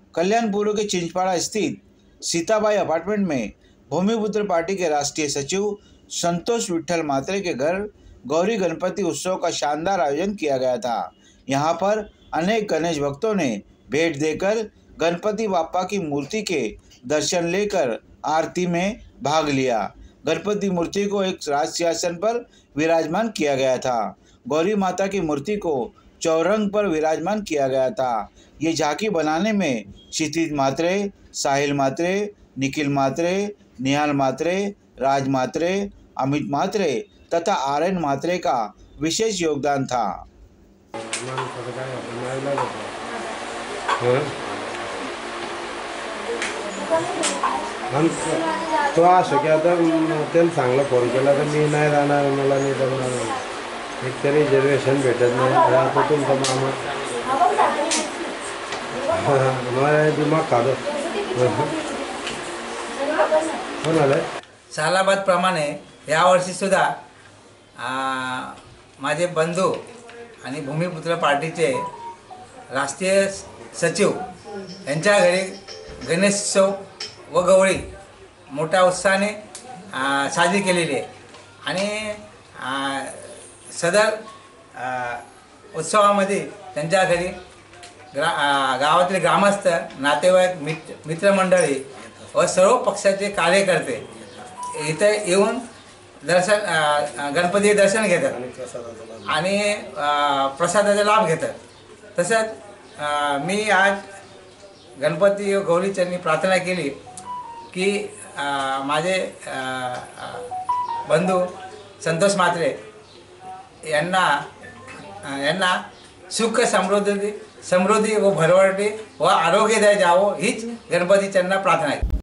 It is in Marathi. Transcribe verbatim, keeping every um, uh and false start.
कल्याणपुर के चिंचपाड़ा स्थित सीताबाई अपार्टमेंट में भूमिपुत्र पार्टी के राष्ट्रीय सचिव संतोष विठल मात्रे के घर गौरी गणपति उत्सव का शानदार आयोजन किया गया था। यहाँ पर अनेक गणेश भक्तों ने भेंट देकर गणपति बाप्पा की मूर्ति के दर्शन लेकर आरती में भाग लिया। गणपति मूर्ति को एक राजसिंहासन पर विराजमान किया गया था। गौरी माता की मूर्ति को चौरंग पर विराजमान किया गया था। ये झांकी बनाने में क्षितिज मात्रे, साहिल मात्रे, निखिल मात्रे, निहाल मात्रे, राज मात्रे, अमित मात्रे तथा आर्यन मात्रे का विशेष योगदान था। तो असं की आता त्यांना चांगला फोन केला तर मी नाही राहणार, मला नाही जमणार, एक तरी रिजर्वेशन भेटत नाही। आता तुमचा मामा मला दिमाग खातो म्हणाले। सालाबाद प्रमाणे यावर्षी सुद्धा माझे बंधू आणि भूमिपुत्र पार्टीचे राष्ट्रीय सचिव यांच्या घरी गणेशोत्सव व गौरी मोठ्या उत्साहाने साजरी केलेली आहे आणि सदर उत्सवामध्ये त्यांच्या घरी ग्रा गावातील ग्रामस्थ, नातेवाईक, मित्र मित्रमंडळी व सर्व पक्षाचे कार्यकर्ते इथे येऊन दर्शन गणपती दर्शन घेतात आणि प्रसादाचा लाभ घेतात। तसंच मी आज गणपती व गौरीचरणी प्रार्थना केली की माझे बंधू संतोष मात्रे यांना यांना सुख समृद्धी समृद्धी व भरभराटी व आरोग्यदायी जावो हीच गणपती चरणी प्रार्थना आहे।